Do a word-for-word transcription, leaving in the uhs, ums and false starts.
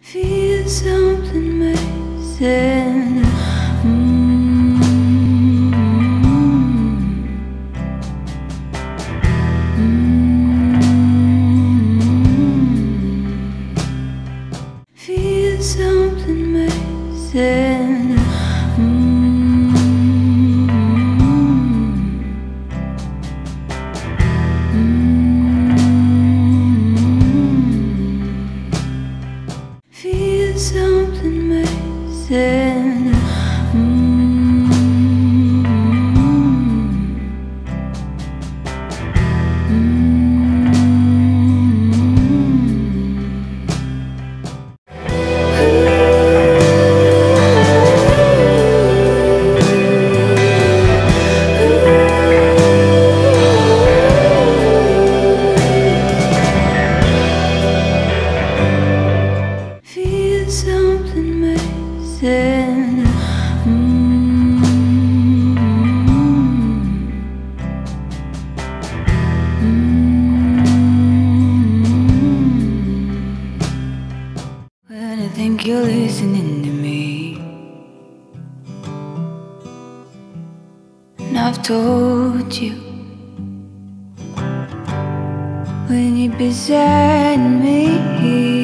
Feel something amazing. Mm-hmm. Mm-hmm. Feel something amazing. Mm-hmm. Mm-hmm. Feel something amazing. Mm-hmm. Feel something amazing. Mm-hmm. When I think you're listening to me, and I've told you, when you're beside me,